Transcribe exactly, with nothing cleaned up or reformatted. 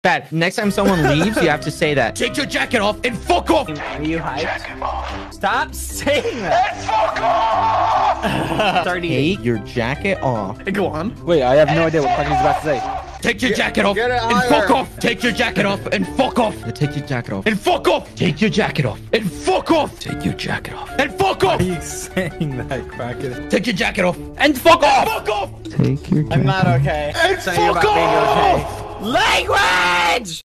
Bad. Next time someone leaves, you have to say that. Take your jacket off and fuck off. Are you hyped? Stop saying that. And fuck off! Take your jacket off. Go on. Wait, I have no idea what Quackity's about to say. Take your jacket off get it and higher. fuck off. Take your jacket off and fuck off. Take your jacket off and fuck off. Take your jacket off and fuck off. Take your jacket off and fuck off. Why are you saying that, Quackity? Take your jacket off and fuck off. Fuck off. Take your I'm not okay. And Saying fuck about being okay. off! Language!